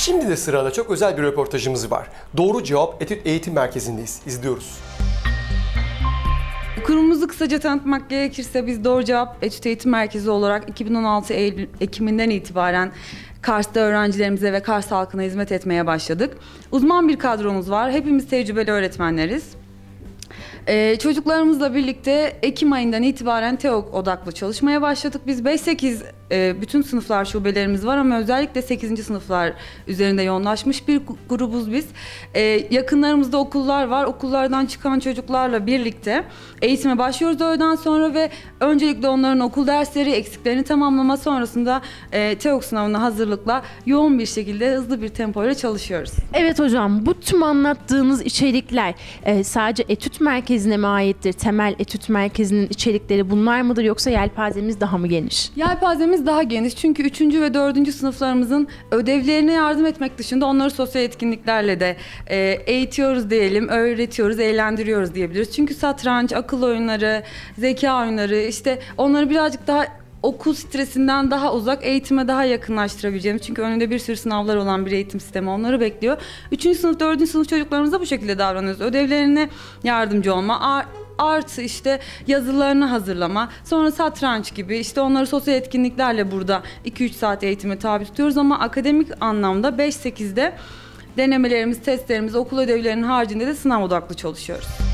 Şimdi de sırada çok özel bir röportajımız var. Doğru Cevap Etüt Eğitim Merkezi'ndeyiz. İzliyoruz. Kurumumuzu kısaca tanıtmak gerekirse biz Doğru Cevap Etüt Eğitim Merkezi olarak 2016 Ekim'inden itibaren Kars'ta öğrencilerimize ve Kars halkına hizmet etmeye başladık. Uzman bir kadromuz var. Hepimiz tecrübeli öğretmenleriz. Çocuklarımızla birlikte Ekim ayından itibaren TEOG odaklı çalışmaya başladık. Biz 5-8 bütün sınıflar şubelerimiz var ama özellikle 8. sınıflar üzerinde yoğunlaşmış bir grubuz biz. Yakınlarımızda okullar var. Okullardan çıkan çocuklarla birlikte eğitime başlıyoruz öğleden sonra ve öncelikle onların okul dersleri, eksiklerini tamamlama sonrasında TEOG sınavına hazırlıkla yoğun bir şekilde hızlı bir tempoyla çalışıyoruz. Evet hocam, bu tüm anlattığınız içerikler sadece etüt merkezine mi aittir? Temel etüt merkezinin içerikleri bunlar mıdır yoksa yelpazemiz daha mı geniş? Yelpazemiz daha geniş çünkü 3. ve 4. sınıflarımızın ödevlerine yardım etmek dışında onları sosyal etkinliklerle de eğitiyoruz diyelim, öğretiyoruz, eğlendiriyoruz diyebiliriz. Çünkü satranç, akıl oyunları, zeka oyunları, işte onları birazcık daha okul stresinden daha uzak, eğitime daha yakınlaştırabileceğimiz. Çünkü önünde bir sürü sınavlar olan bir eğitim sistemi onları bekliyor. 3. sınıf, 4. sınıf çocuklarımıza bu şekilde davranıyoruz. Ödevlerine yardımcı olma, artı işte yazılarını hazırlama, sonra satranç gibi işte onları sosyal etkinliklerle burada 2-3 saat eğitime tabi tutuyoruz ama akademik anlamda 5-8'de denemelerimiz, testlerimiz, okul ödevlerinin haricinde de sınav odaklı çalışıyoruz.